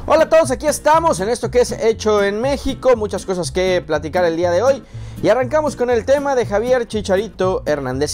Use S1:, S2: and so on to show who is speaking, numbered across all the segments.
S1: Hola a todos, aquí estamos en esto que es Hecho en México, muchas cosas que platicar el día de hoy y arrancamos con el tema de Javier Chicharito Hernández.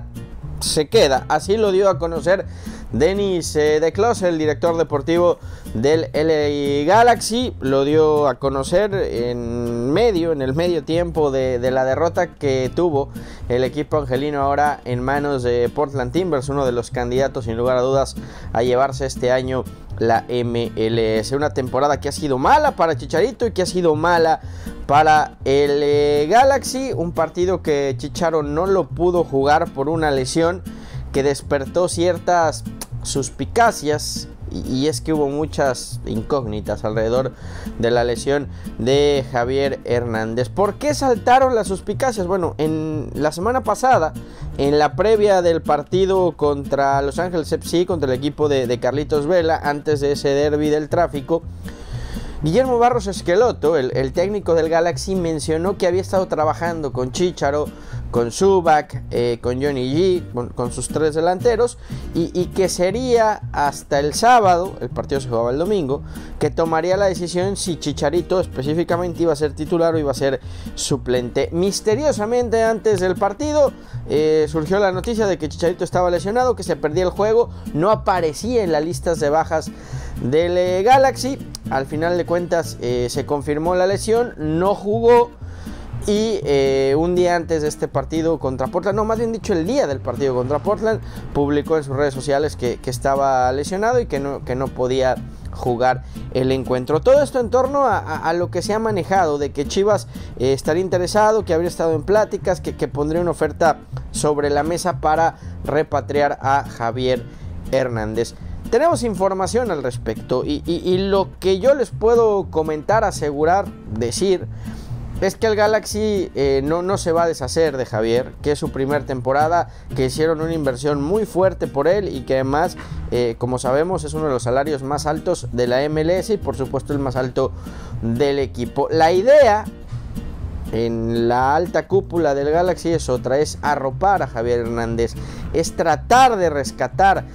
S1: Se queda, así lo dio a conocer Denis de Clos, el director deportivo del LA Galaxy, lo dio a conocer en el medio tiempo de la derrota que tuvo el equipo angelino ahora en manos de Portland Timbers, uno de los candidatos sin lugar a dudas a llevarse este año la MLS. Una temporada que ha sido mala para Chicharito y que ha sido mala para el Galaxy, un partido que Chicharo no lo pudo jugar por una lesión que despertó ciertas suspicacias y es que hubo muchas incógnitas alrededor de la lesión de Javier Hernández. ¿Por qué saltaron las suspicacias? Bueno, en la semana pasada, en la previa del partido contra Los Ángeles FC, contra el equipo de Carlitos Vela, antes de ese derbi del tráfico, Guillermo Barros Esqueloto, el técnico del Galaxy, mencionó que había estado trabajando con Chicharo, con Zubac, con Johnny G, con sus tres delanteros, y que sería hasta el sábado, el partido se jugaba el domingo, que tomaría la decisión si Chicharito específicamente iba a ser titular o iba a ser suplente. Misteriosamente antes del partido surgió la noticia de que Chicharito estaba lesionado, que se perdía el juego, no aparecía en las listas de bajas del Galaxy. Al final de cuentas se confirmó la lesión, no jugó y un día antes de este partido contra Portland, no, más bien dicho el día del partido contra Portland, publicó en sus redes sociales que estaba lesionado y que no podía jugar el encuentro. Todo esto en torno a lo que se ha manejado de que Chivas estaría interesado, que habría estado en pláticas, que pondría una oferta sobre la mesa para repatriar a Javier Hernández. Tenemos información al respecto y lo que yo les puedo comentar, asegurar, decir es que el Galaxy no se va a deshacer de Javier, que es su primer temporada, que hicieron una inversión muy fuerte por él y que además, como sabemos, es uno de los salarios más altos de la MLS y por supuesto el más alto del equipo. La idea en la alta cúpula del Galaxy es otra, es arropar a Javier Hernández, es tratar de rescatar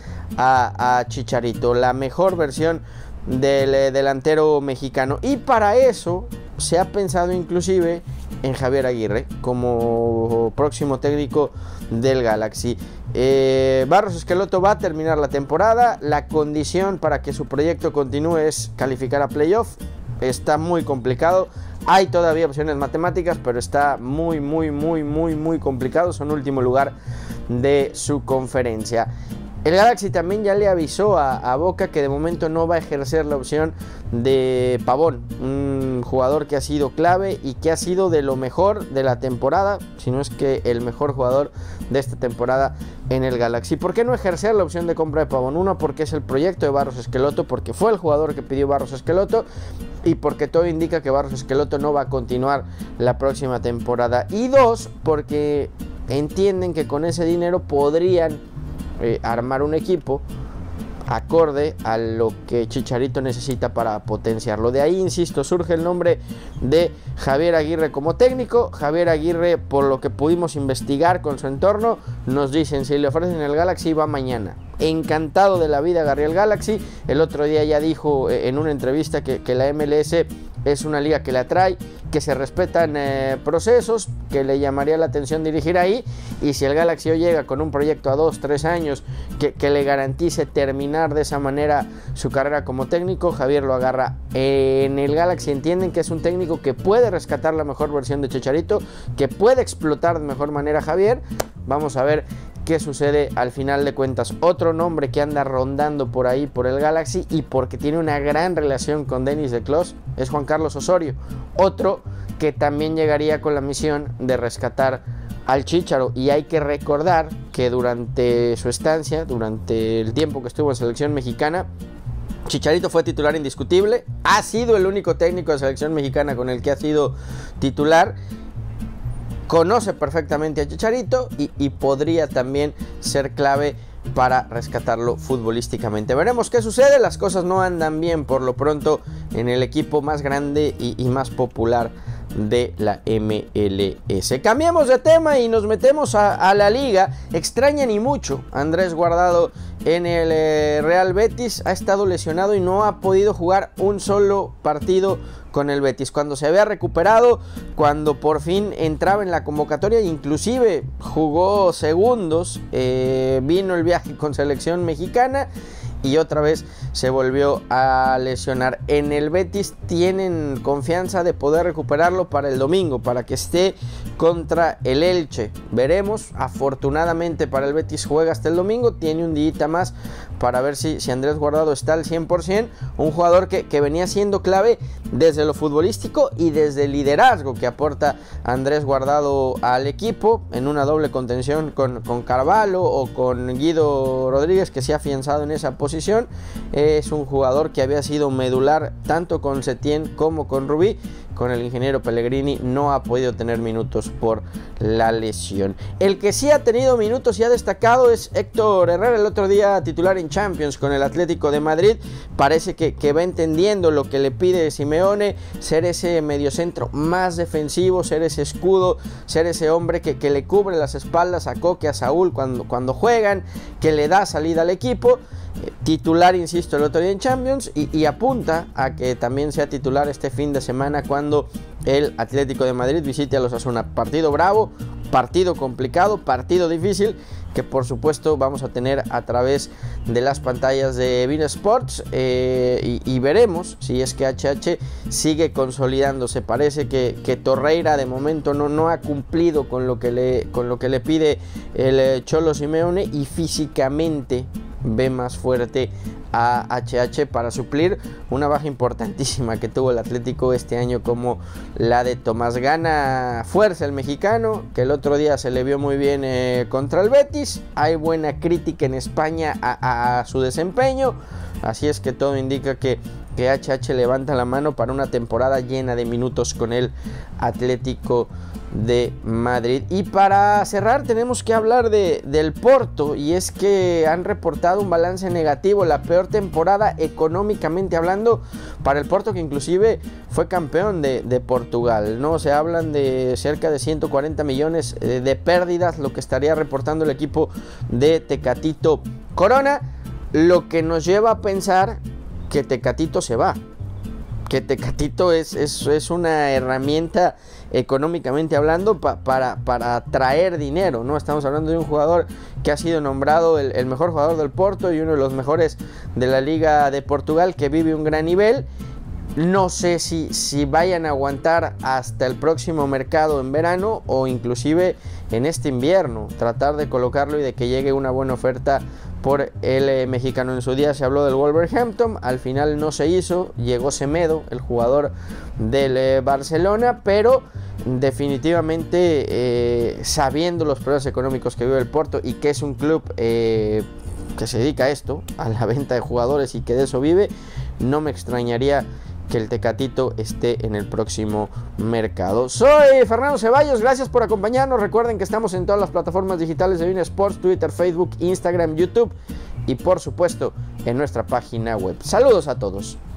S1: a Chicharito, la mejor versión del delantero mexicano, y para eso se ha pensado inclusive en Javier Aguirre como próximo técnico del Galaxy. Barros Esqueloto va a terminar la temporada, la condición para que su proyecto continúe es calificar a playoff. Está muy complicado, hay todavía opciones matemáticas, pero está muy complicado. Son último lugar de su conferencia. El Galaxy también ya le avisó a Boca que de momento no va a ejercer la opción de Pavón, un jugador que ha sido clave y que ha sido de lo mejor de la temporada, si no es que el mejor jugador de esta temporada en el Galaxy. ¿Por qué no ejercer la opción de compra de Pavón? Uno, porque es el proyecto de Barros Esqueloto, porque fue el jugador que pidió Barros Esqueloto y porque todo indica que Barros Esqueloto no va a continuar la próxima temporada. Y dos, porque entienden que con ese dinero podrían armar un equipo acorde a lo que Chicharito necesita para potenciarlo. De ahí, insisto, surge el nombre de Javier Aguirre como técnico. Javier Aguirre, por lo que pudimos investigar con su entorno, nos dicen, si le ofrecen el Galaxy va mañana. Encantado de la vida Gabriel Galaxy. El otro día ya dijo en una entrevista que la MLS es una liga que le atrae, que se respetan procesos, que le llamaría la atención dirigir ahí, y si el Galaxy hoy llega con un proyecto a 2-3 años que le garantice terminar de esa manera su carrera como técnico, Javier lo agarra. En el Galaxy entienden que es un técnico que puede rescatar la mejor versión de Chicharito, que puede explotar de mejor manera a Javier. Vamos a ver qué sucede al final de cuentas. Otro nombre que anda rondando por ahí por el Galaxy y porque tiene una gran relación con Denis de Clos es Juan Carlos Osorio, otro que también llegaría con la misión de rescatar al Chicharo. Y hay que recordar que durante su estancia, durante el tiempo que estuvo en selección mexicana, Chicharito fue titular indiscutible, ha sido el único técnico de selección mexicana con el que ha sido titular. Conoce perfectamente a Chicharito y podría también ser clave para rescatarlo futbolísticamente. Veremos qué sucede. Las cosas no andan bien por lo pronto en el equipo más grande y más popular de la MLS. Cambiamos de tema y nos metemos a la liga. Extraña ni mucho Andrés Guardado en el Real Betis. Ha estado lesionado y no ha podido jugar un solo partido con el Betis. Cuando se había recuperado, cuando por fin entraba en la convocatoria, inclusive jugó segundos, vino el viaje con selección mexicana y otra vez se volvió a lesionar. En el Betis tienen confianza de poder recuperarlo para el domingo, para que esté contra el Elche. Veremos. Afortunadamente para el Betis juega hasta el domingo, tiene un día más para ver si Andrés Guardado está al 100%, un jugador que venía siendo clave desde lo futbolístico y desde el liderazgo que aporta Andrés Guardado al equipo, en una doble contención con Carvalho o con Guido Rodríguez, que se ha afianzado en esa posición. Es un jugador que había sido medular tanto con Setién como con Rubí. Con el ingeniero Pellegrini no ha podido tener minutos por la lesión. El que sí ha tenido minutos y ha destacado es Héctor Herrera, el otro día titular en Champions con el Atlético de Madrid. Parece que va entendiendo lo que le pide Simeone, ser ese mediocentro más defensivo, ser ese escudo, ser ese hombre que le cubre las espaldas a Coque, a Saúl cuando juegan, que le da salida al equipo. Titular, insisto, el otro día en Champions y apunta a que también sea titular este fin de semana cuando el Atlético de Madrid visite a los Osasuna. Partido bravo, partido complicado, partido difícil, que por supuesto vamos a tener a través de las pantallas de beIN Sports, y veremos si es que HH sigue consolidándose. Parece que Torreira de momento no ha cumplido con lo que le pide el Cholo Simeone, y físicamente ve más fuerte a HH para suplir una baja importantísima que tuvo el Atlético este año, como la de Tomás. Gana fuerza el mexicano, que el otro día se le vio muy bien contra el Betis. Hay buena crítica en España a su desempeño, así es que todo indica que HH levanta la mano para una temporada llena de minutos con el Atlético de Madrid. Y para cerrar tenemos que hablar del Porto, y es que han reportado un balance negativo, la peor temporada económicamente hablando para el Porto, que inclusive fue campeón de Portugal, ¿no? Se hablan de cerca de 140 millones de pérdidas, lo que estaría reportando el equipo de Tecatito Corona, lo que nos lleva a pensar que Tecatito se va, que Tecatito es una herramienta económicamente hablando para atraer dinero, ¿no? Estamos hablando de un jugador que ha sido nombrado el mejor jugador del Porto y uno de los mejores de la Liga de Portugal, que vive un gran nivel. No sé si vayan a aguantar hasta el próximo mercado en verano o inclusive en este invierno, tratar de colocarlo y de que llegue una buena oferta por el mexicano. En su día se habló del Wolverhampton, al final no se hizo, llegó Semedo, el jugador del Barcelona, pero definitivamente sabiendo los problemas económicos que vive el Porto y que es un club que se dedica a esto, a la venta de jugadores, y que de eso vive, no me extrañaría que el Tecatito esté en el próximo mercado. Soy Fernando Ceballos, gracias por acompañarnos. Recuerden que estamos en todas las plataformas digitales de beIN Sports, Twitter, Facebook, Instagram, YouTube y por supuesto en nuestra página web. Saludos a todos.